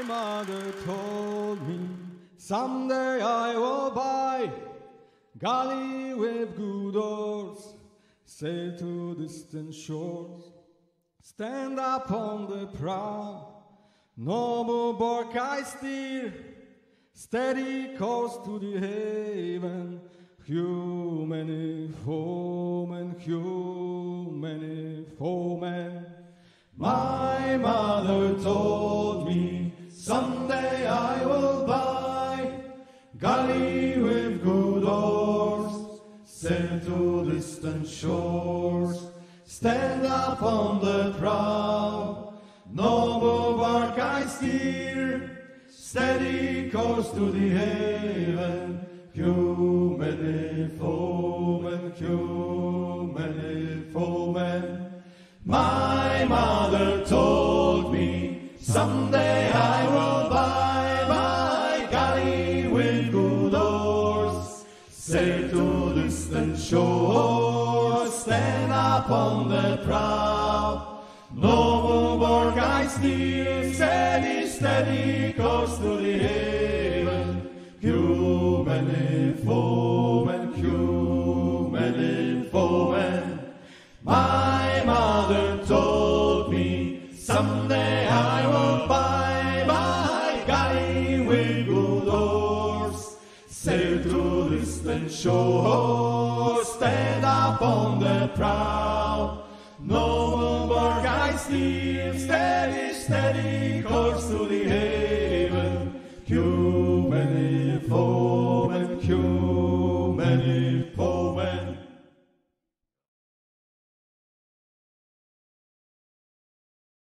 mother told me someday I will buy galley with good oars, sail to distant shores, stand up on the prow, noble bark I steer, steady course to the haven, human foeman, human foeman. My mother told me someday I will buy galley with good oars, sail to distant shores, stand up on the prow, noble bark I steer, steady course to the haven, human foeman, human foeman. My mother told me someday I will buy my galley with good oars, sail to distant shores, stand up on the prow, noble bark I steer, steady, steady course to the haven, human foeman, human foeman. My mother told me someday I will buy my galley with good oars, sail to distant shores, stand up on the prow, noble bark I steer, steady, steady course to the haven, human foeman, human